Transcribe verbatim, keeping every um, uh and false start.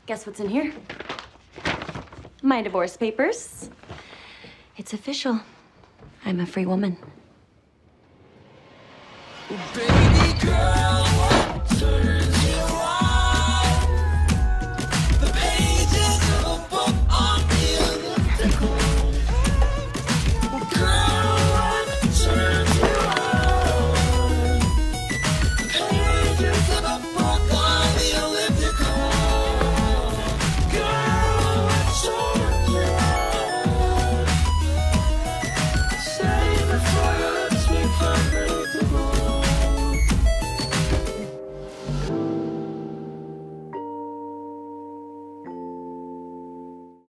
Guess what's in here? My divorce papers. It's official. I'm a free woman. Baby girl.